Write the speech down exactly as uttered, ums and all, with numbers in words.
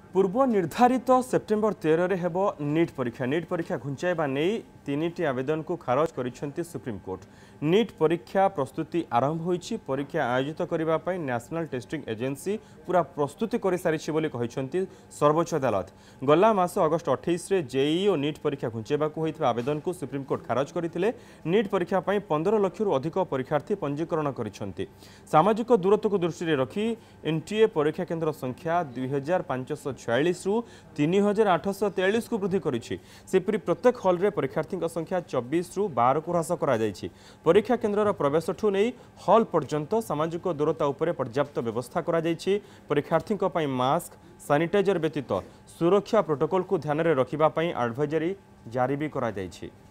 पूर्व निर्धारित सेप्टेम्बर तेरह हेब नीट परीक्षा नीट परीक्षा घुंचाइबा नहीं तीन टी आवेदन को खारज करिसेंती सुप्रीम कोर्ट। नीट परीक्षा प्रस्तुति आरंभ होईछि। परीक्षा आयोजित करिबा पई नेशनल टेस्टिंग एजेंसी पूरा प्रस्तुति करि सारिछि बोली कहिसेंती सर्वोच्च अदालत। गला मास अगस्ट अट्ठाईस रे जेईई और नीट परीक्षा घुंचाइबा को होइथिबा आवेदन को सुप्रीम कोर्ट खारज करथिले। नीट परीक्षा पई पंद्रह लाख रु अधिक परीक्षार्थी पंजीकरण करिसेंती। सामाजिक दूरत्व को दृष्टि रखी एनटीए परीक्षा केन्द्र संख्या दुई हजार पांच सौ छयालीस रु तीन हजार आठ सौ तेयालीस को वृद्धि करिछि। सेपरि प्रत्येक हॉल रे परीक्षार्थी संख्या चौबीस रु बारह को ह्रास करा जायछि। परीक्षा केन्द्र प्रवेश ठू नहीं हॉल पर्यंत सामाजिक दूरता उपरे पर्याप्त व्यवस्था करा जायछि। परीक्षार्थी पई मास्क सैनिटाइजर व्यतीत सुरक्षा प्रोटोकॉल को ध्यान में रखिबा पई एडवाइजरी जारी भी करा जायछि।